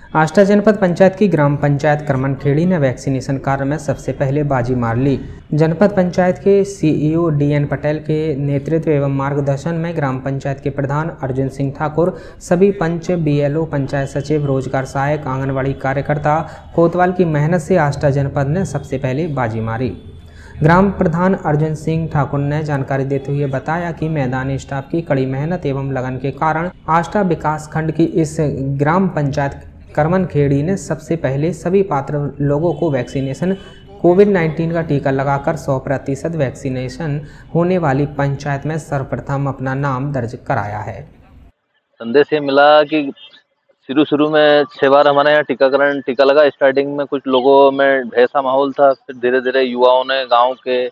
आष्टा जनपद पंचायत की ग्राम पंचायत करमनखेड़ी ने वैक्सीनेशन कार्य में सबसे पहले बाजी मार ली। जनपद पंचायत के सीईओ डीएन पटेल के नेतृत्व एवं मार्गदर्शन में ग्राम पंचायत के प्रधान अर्जुन सिंह ठाकुर, सभी पंच, बीएलओ, पंचायत सचिव, रोजगार सहायक, आंगनबाड़ी कार्यकर्ता, कोतवाल की मेहनत से आष्टा जनपद ने सबसे पहले बाजी मारी। ग्राम प्रधान अर्जुन सिंह ठाकुर ने जानकारी देते हुए बताया कि मैदानी स्टाफ की कड़ी मेहनत एवं लगन के कारण आष्टा विकास खंड की इस ग्राम पंचायत करमनखेड़ी ने सबसे पहले सभी पात्र लोगों को वैक्सीनेशन कोविड-19 का टीका लगाकर 100% वैक्सीनेशन होने वाली पंचायत में सर्वप्रथम अपना नाम दर्ज कराया है। संदेश ये मिला कि शुरू में 6 बार हमारे यहाँ टीका लगा। स्टार्टिंग में कुछ लोगों में भय सा माहौल था, फिर धीरे धीरे युवाओं ने, गांव के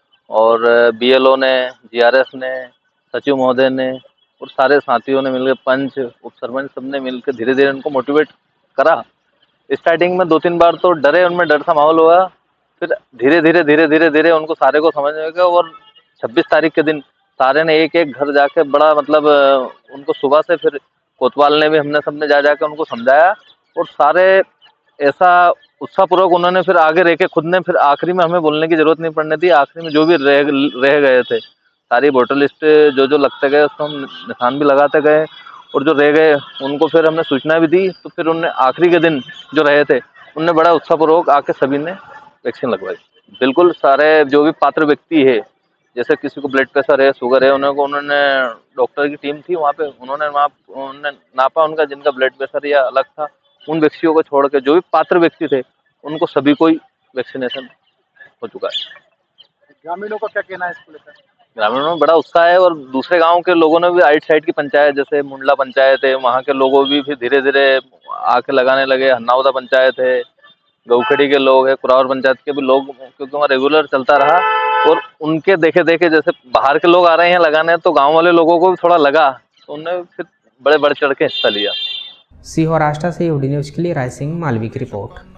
और बीएलओ ने, जीआरएस ने, सचिव महोदय ने और सारे साथियों ने मिलकर, पंच, उप सरपंच, सबने मिलकर धीरे धीरे उनको मोटिवेट करा। स्टार्टिंग में 2-3 बार तो डरे, उनमें डर सा माहौल हुआ। फिर धीरे धीरे उनको सारे को समझ में गया और 26 तारीख के दिन सारे ने एक एक घर जाके बड़ा उनको सुबह से फिर कोतवाल ने भी, हमने सबने जा जाके उनको समझाया और सारे ऐसा उत्साहपूर्वक उन्होंने फिर आगे रह के खुद ने, फिर आखिरी में हमें बोलने की जरूरत नहीं पड़ने दी। आखिरी में जो भी रह गए थे, सारी वोटर लिस्ट जो लगते गए उसको हम निशान भी लगाते गए और जो रह गए उनको फिर हमने सूचना भी दी। तो फिर उनने आखिरी के दिन जो रहे थे उनने बड़ा उत्साहपूर्वक आके सभी ने वैक्सीन लगवाई। बिल्कुल सारे जो भी पात्र व्यक्ति है, जैसे किसी को ब्लड प्रेशर है, शुगर है, उन्होंने डॉक्टर की टीम थी वहाँ पे, उन्होंने नापा उनका, जिनका ब्लड प्रेशर या अलग था, उन व्यक्तियों को छोड़ के जो भी पात्र व्यक्ति थे उनको सभी को ही वैक्सीनेशन हो चुका है। ग्रामीणों का क्या कहना है इसको लेकर? ग्रामीणों में बड़ा उत्साह है और दूसरे गांव के लोगों ने भी, आइट साइड की पंचायत जैसे मुंडला पंचायत है, वहाँ के लोगों भी फिर धीरे धीरे आके लगाने लगे। हन्नावदा पंचायत है, गौखड़ी के लोग है, कुरावर पंचायत के भी लोग, क्योंकि वहाँ रेगुलर चलता रहा और उनके देखे देखे जैसे बाहर के लोग आ रहे हैं लगाने, तो गाँव वाले लोगों को भी थोड़ा लगा, तो उन्होंने फिर बड़े बढ़ चढ़ के हिस्सा लिया। सीहोर आष्टा से यूडी न्यूज के लिए राय सिंह मालवी की रिपोर्ट।